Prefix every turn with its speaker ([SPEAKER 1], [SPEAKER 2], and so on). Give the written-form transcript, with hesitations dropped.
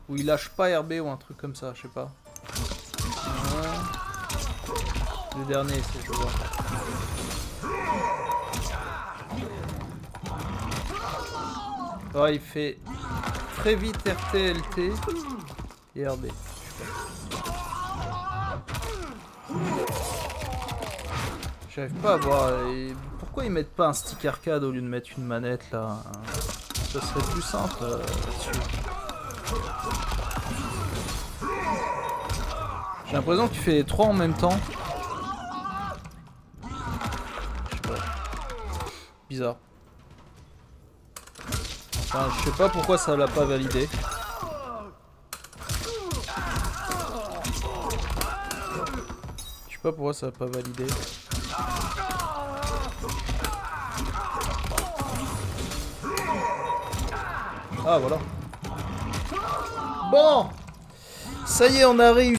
[SPEAKER 1] Ou il lâche pas RB ou un truc comme ça, je sais pas. Le dernier, c'est je vois. Oh, il fait très vite RT, LT et RB. J'arrive pas à voir. Pourquoi ils mettent pas un stick arcade au lieu de mettre une manette là? Ça serait plus simple là-dessus. J'ai l'impression qu'il fait les trois en même temps. Je sais pas. Bizarre. Enfin, je sais pas pourquoi ça l'a pas validé. Je sais pas pourquoi ça l'a pas validé. Ah voilà. Bon, ça y est, on a réussi.